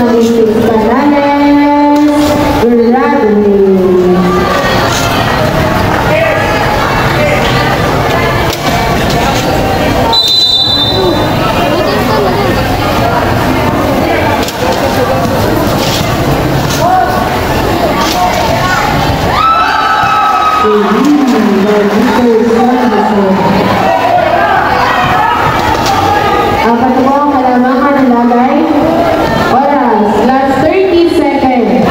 Mrs. Canales Radley. Apat po ang kalamangan ng lagay. Oras, last 30 seconds.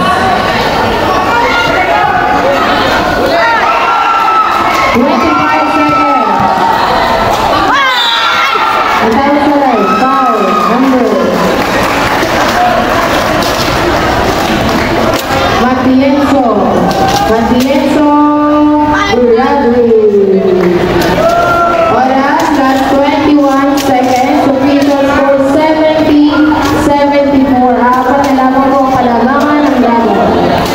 25 seconds. Atawag sa line, foul, number. Matienzo Radley. Oras, last 21 seconds. Official score 70-74. Apat na lamang po ang kalamangan ng lagay.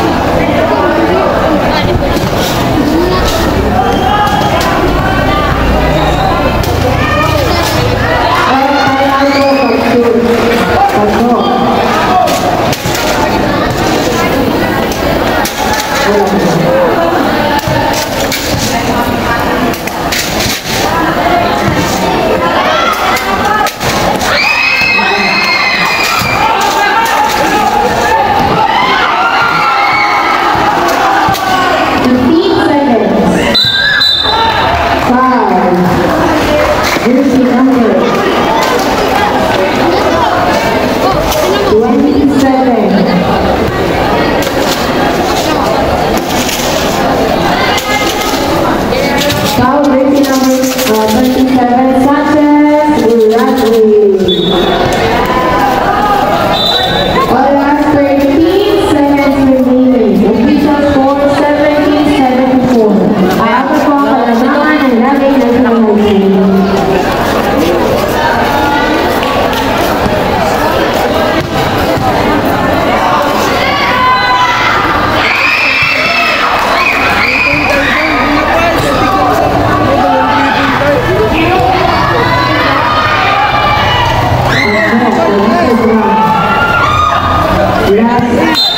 Foul jersey number 27, Sanchez Radley. Oras 13 seconds remaining. Official score 70-74. Apat po ang kalamangan ng lagay ng penalty. Yes.